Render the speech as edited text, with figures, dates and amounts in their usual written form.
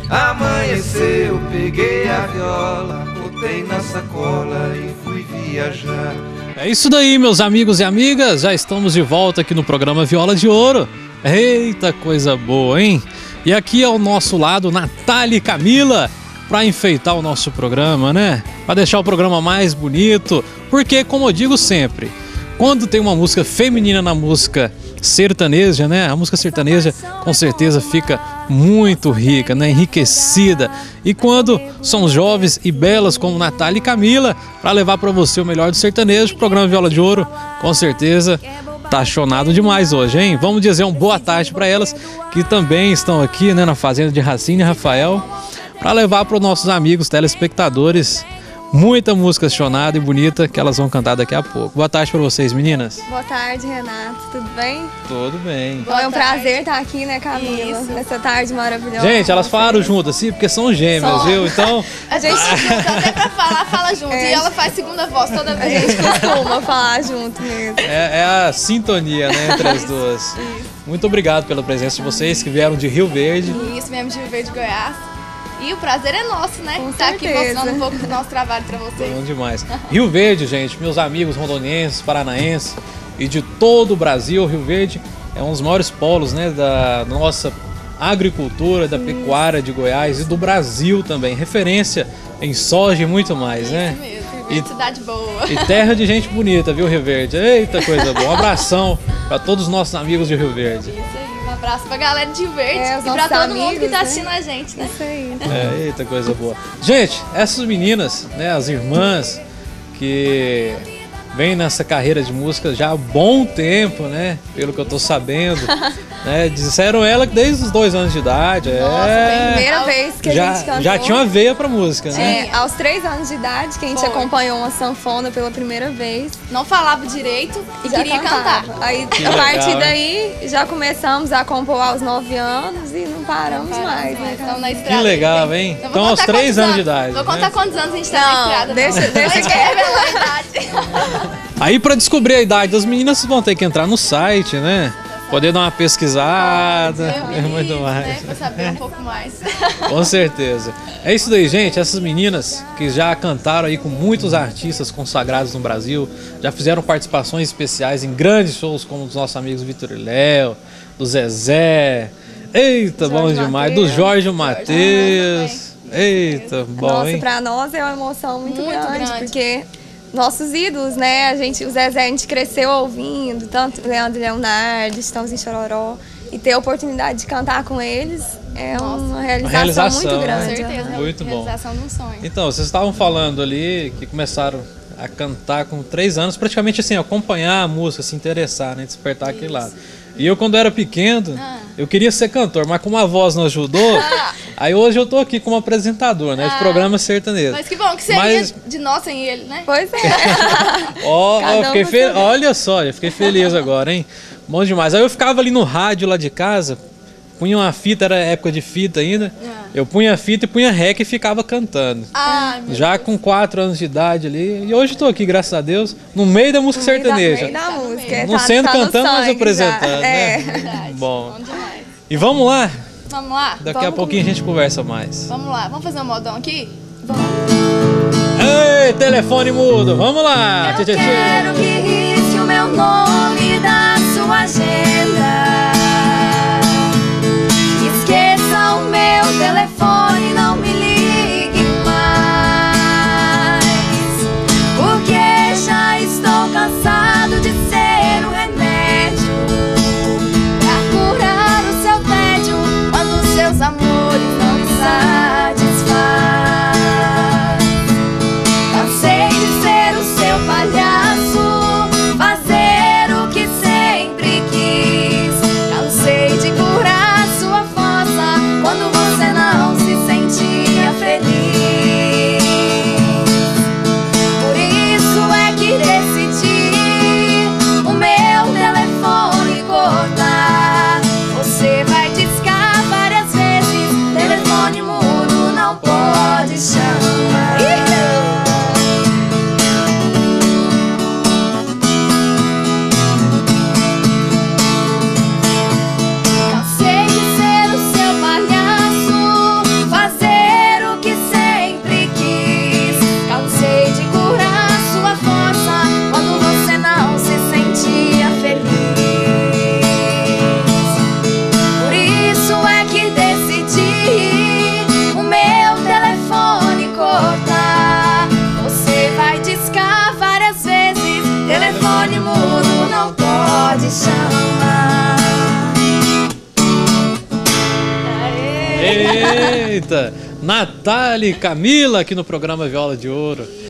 Amanheceu, peguei a viola, botei na sacola e fui viajar. É isso daí, meus amigos e amigas, já estamos de volta aqui no programa Viola de Ouro. Eita, coisa boa, hein? E aqui ao nosso lado, Natália e Camila, para enfeitar o nosso programa, né? Para deixar o programa mais bonito, porque, como eu digo sempre, quando tem uma música feminina na música sertaneja, né? A música sertaneja com certeza fica muito rica, né? Enriquecida. E quando são jovens e belas como Natália e Camila, para levar para você o melhor do sertanejo, o programa Viola de Ouro, com certeza tá chonado demais hoje, hein? Vamos dizer uma boa tarde para elas que também estão aqui, né, na fazenda de Racine e Rafael, para levar para os nossos amigos telespectadores muita música chonada e bonita que elas vão cantar daqui a pouco. Boa tarde para vocês, meninas. Boa tarde, Renato. Tudo bem? Tudo bem. É um prazer estar aqui, né, Camila? Isso. Nessa tarde maravilhosa. Gente, elas falaram juntas, assim, porque são gêmeas, viu? Então... A gente junta, até pra falar, fala junto. E ela faz segunda voz toda vez. A gente costuma falar junto mesmo. É a sintonia, né, entre as duas. Isso. Muito obrigado pela presença de vocês que vieram de Rio Verde. Isso, viemos de Rio Verde, Goiás. E o prazer é nosso, né? Estar aqui mostrando um pouco do nosso trabalho pra vocês. Bom demais. Rio Verde, gente, meus amigos rondonienses, paranaenses e de todo o Brasil, Rio Verde é um dos maiores polos, né, da nossa agricultura, da pecuária de Goiás e do Brasil também. Referência em soja e muito mais, né? Isso mesmo, Rio Verde, cidade boa. E terra de gente bonita, viu, Rio Verde? Eita, coisa boa. Um abração para todos os nossos amigos de Rio Verde. Isso aí. Um abraço pra galera de Rio Verde e pra todo amigos, mundo que tá assistindo, né, a gente, né? Isso aí. Eita, coisa boa. Gente, essas meninas, né, as irmãs que vêm nessa carreira de música já há bom tempo, né? Pelo que eu tô sabendo. Né, disseram ela que desde os 2 anos de idade. Nossa, a primeira vez que a gente cantou. Já tinha uma veia pra música, né? Aos 3 anos de idade que a gente acompanhou uma sanfona pela primeira vez. Não falava direito e queria cantar. Aí, a partir daí, já começamos a compor aos 9 anos e não paramos mais, né? Então, na estrada. Que legal, hein? Então, aos 3 anos de idade. Vou contar quantos anos a gente tá na estrada. Deixa que revelar a idade. Aí, pra descobrir a idade das meninas, vocês vão ter que entrar no site, né? Poder dar uma pesquisada, muito mais. Né, pra saber um pouco mais. Com certeza. É isso daí, gente. Essas meninas que já cantaram aí com muitos artistas consagrados no Brasil, já fizeram participações especiais em grandes shows como dos nossos amigos Vitor e Léo, do Zezé. Eita, Jorge bom demais. Do Jorge Mateus. Eita, bom, nossa, hein? Pra nós é uma emoção muito grande, porque nossos ídolos, né? O Zezé, a gente cresceu ouvindo, tanto Leandro e Leonardo, Estamos em Chororó, e ter a oportunidade de cantar com eles é uma realização muito grande. Com certeza, muito bom. Realização de um sonho. Então, vocês estavam falando ali que começaram a cantar com 3 anos, praticamente assim, acompanhar a música, se interessar, né? Despertar aquele lado. E eu, quando era pequeno, eu queria ser cantor, mas como a voz não ajudou, aí hoje eu tô aqui como apresentador, né? De programa sertanejo. Mas que bom que seria de nós sem ele, né? Pois é. Olha só, eu fiquei feliz agora, hein? Bom demais. Aí eu ficava ali no rádio lá de casa, punha uma fita, era época de fita ainda. Eu punha a fita e punha rec e ficava cantando. Já com 4 anos de idade ali. E hoje estou aqui, graças a Deus, no meio da música sertaneja. No meio da música. Não sendo cantando, mas apresentando. É. Verdade. Bom. Demais. E vamos lá? Vamos lá? Daqui a pouquinho a gente conversa mais. Vamos lá. Vamos fazer um modão aqui? Vamos. Ei, telefone mudo. Vamos lá. Eu quero que risque o meu nome da sua agenda. Esqueça o meu telefone, não me ligue mais, porque já estou cansado de ser o remédio pra curar o seu tédio quando seus amores não me satisfaz. Cansei de ser o seu palhaço, fazer o que sempre quis. Cansei de curar sua fossa quando você não se sentia feliz. Por isso é que decidi o meu telefone cortar. Você vai discar várias vezes, telefone mudo Eita! Natália e Camila aqui no programa Viola de Ouro.